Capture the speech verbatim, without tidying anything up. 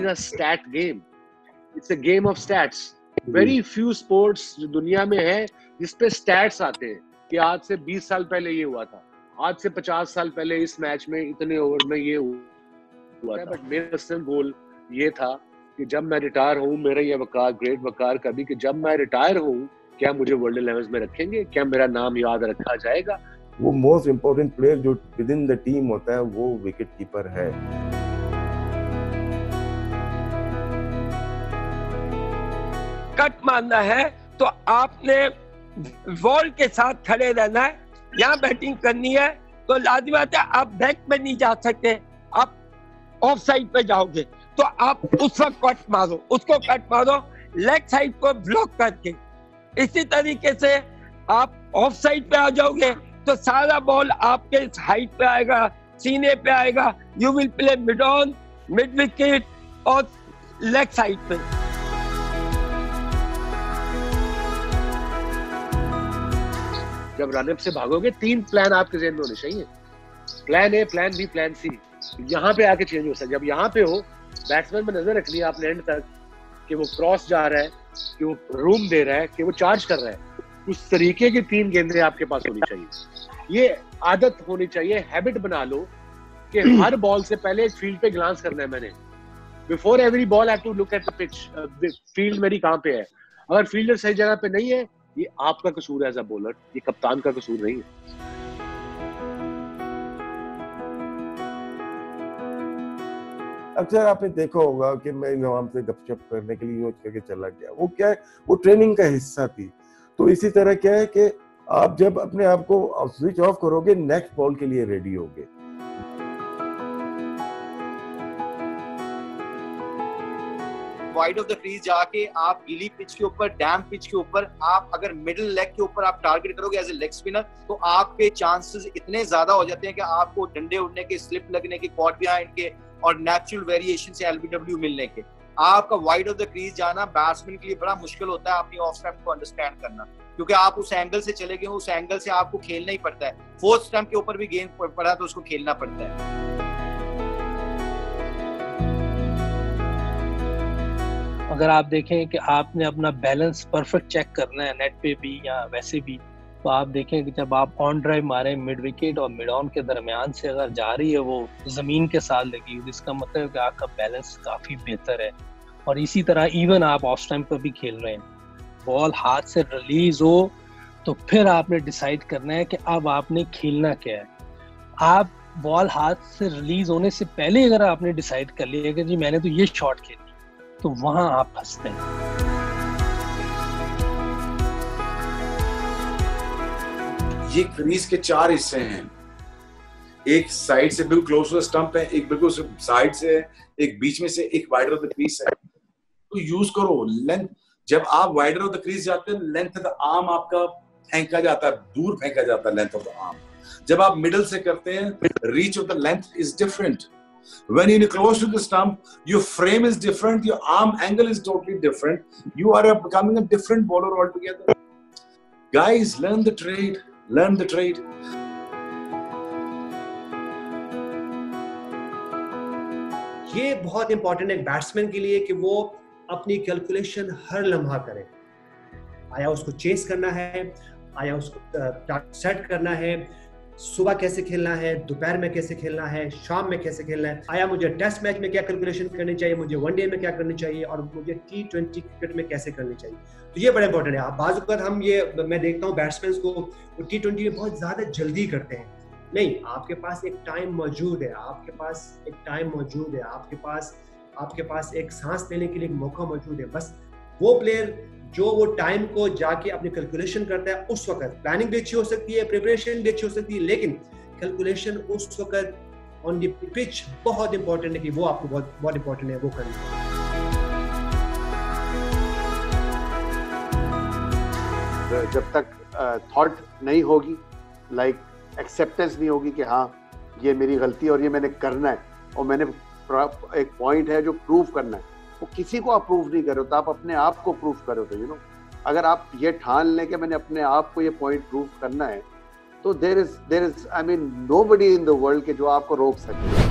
A stat game, it's a game of stats. Very few sports जो दुनिया में है जिसपे स्टैट्स आते हैं कि आज से बीस साल पहले ये हुआ था, आज से पचास साल पहले इस मैच में इतने ओवर में ये हुआ था। बट मेरा पर्सनल गोल ये था कि जब मैं रिटायर हूँ, मेरा ये वकार, ग्रेट वकार कभी, कि जब मैं रिटायर हूँ क्या मुझे वर्ल्ड इलेवन में रखेंगे, क्या मेरा नाम याद रखा जाएगा। वो मोस्ट इम्पोर्टेंट प्लेयर जो विद इन द टीम होता है वो विकेट कीपर है। कट मारना है तो आपने बॉल के साथ खड़े रहना है। यहाँ बैटिंग करनी है तो लाजिमी बात है आप बैक में नहीं जा सकते, आप ऑफ साइड पे जाओगे तो आप उस वक्त कट मारो, उसको कट मारो लेग साइड को ब्लॉक करके। इसी तरीके से आप ऑफ साइड पे आ जाओगे तो सारा बॉल आपके हाइट पे आएगा, सीने पे आएगा। You will play mid on, mid wicket और लेग साइड पे। जब रनअप से भागोगे तीन प्लान आपके जेहन में होने चाहिए, plan A, plan B, plan C. यहाँ पे आके चेंज हो सकता है। जब यहाँ पे हो, बैट्समैन में नजर रखनी है आपने एंड तक कि वो क्रॉस जा रहा है, कि वो रूम दे रहा है, कि वो चार्ज कर रहा है। उस तरीके की तीन गेंदें आपके पास होनी चाहिए। ये आदत होनी चाहिए, हैबिट बना लो कि हर बॉल से पहले एक फील्ड पे ग्लांस करना है मैंने। Before every ball I have to look at the pitch, field मेरी कहाँ पे है। अगर फील्डर सही जगह पे नहीं है, ये आपका कसूर है एज अ बॉलर, ये कप्तान का कसूर नहीं है। अक्सर आपने देखा होगा कि मैं नवाम से गपशप करने के लिए यूज करके चला गया, वो क्या है, वो ट्रेनिंग का हिस्सा थी। तो इसी तरह क्या है कि आप जब अपने आप को स्विच ऑफ करोगे, नेक्स्ट बॉल के लिए रेडी होगे। वाइड ऑफ द क्रीज जाके आप गीली पिच के ऊपर, डैम पिच के ऊपर, आप अगर मिडिल लेग के ऊपर आप टारगेट करोगे एज ए लेग स्पिनर तो आपके चांसेस इतने ज्यादा हो जाते हैं कि आपको डंडे उड़ने के, स्लिप लगने के, कॉट बिहाइंड के और नेचुरल वेरिएशन से एलबीडब्ल्यू मिलने के। आपका वाइड ऑफ द क्रीज जाना बैट्समैन के लिए बड़ा मुश्किल होता है अपनी ऑफ स्टंप को अंडरस्टैंड करना, क्योंकि आप उस एंगल से चले गए, उस एंगल से आपको खेलना ही पड़ता है। फोर्थ स्टंप के ऊपर भी गेंद पड़ा तो उसको खेलना पड़ता है। अगर आप देखें कि आपने अपना बैलेंस परफेक्ट चेक करना है नेट पे भी या वैसे भी, तो आप देखें कि जब आप ऑन ड्राइव मारे मिड विकेट और मिड ऑन के दरमियान से अगर जा रही है वो जमीन के साथ लगी, इसका मतलब है कि आपका बैलेंस काफी बेहतर है। और इसी तरह इवन आप ऑफ स्टंप पर भी खेल रहे हैं, बॉल हाथ से रिलीज हो तो फिर आपने डिसाइड करना है कि अब आपने खेलना क्या है। आप बॉल हाथ से रिलीज होने से पहले अगर आपने डिसाइड कर लिया कि जी मैंने तो ये शॉट खेली, तो वहां आप फंसते हैं। ये क्रीज के चार हिस्से हैं, एक साइड से बिल्कुल क्लोज टू द स्टंप है, एक बिल्कुल साइड से है, एक बीच में से, एक वाइडर ऑफ द क्रीज है। तो यूज करो लेंथ। जब आप वाइडर ऑफ द क्रीज जाते हैं, लेंथ ऑफ द आर्म आपका फेंका जाता है, दूर फेंका जाता है लेंथ ऑफ द आर्म। जब आप मिडल से करते हैं, reach of the length is different. When you're close to the stump, your frame is different, your arm angle is totally different. You are a, becoming a different bowler altogether. Guys, learn the trade. Learn the trade. ये बहुत important है batsman के लिए कि वो अपनी calculation हर लम्हा करे। आया उसको चेस करना है, आया उसको सेट करना है, सुबह कैसे खेलना है, दोपहर में कैसे खेलना है, शाम में कैसे खेलना है, आया मुझे टेस्ट मैच में क्या कैलकुलेशन करनी चाहिए, मुझे वनडे में क्या करनी चाहिए और मुझे टी ट्वेंटी क्रिकेट में कैसे करनी चाहिए। तो ये बड़ा इंपॉर्टेंट है। बाज़ वक़्त हम ये मैं देखता हूँ बैट्समैन को वो टी ट्वेंटी में बहुत ज़्यादा जल्दी करते हैं। नहीं, आपके पास एक टाइम मौजूद है, आपके पास एक टाइम मौजूद है, आपके पास आपके पास एक सांस लेने के लिए एक मौका मौजूद है। बस वो प्लेयर जो वो टाइम को जाके अपनी कैलकुलेशन करता है, उस वक्त प्लानिंग भी अच्छी हो सकती है, प्रिपरेशन भी अच्छी हो सकती है, लेकिन कैलकुलेशन उस वक्त ऑन द पिच बहुत इंपॉर्टेंट है कि वो आपको बहुत बहुत इंपॉर्टेंट है वो करना। जब तक थॉट uh, नहीं होगी, लाइक like, एक्सेप्टेंस नहीं होगी कि हाँ ये मेरी गलती है और ये मैंने करना है और मैंने एक पॉइंट है जो प्रूव करना है, वो किसी को आप प्रूव नहीं कर रहे हो, तो आप अपने आप को प्रूव कर रहे हो। यू नो, अगर आप ये ठान लें कि मैंने अपने आप को ये पॉइंट प्रूव करना है, तो there is there is I mean nobody in the world के जो आपको रोक सके।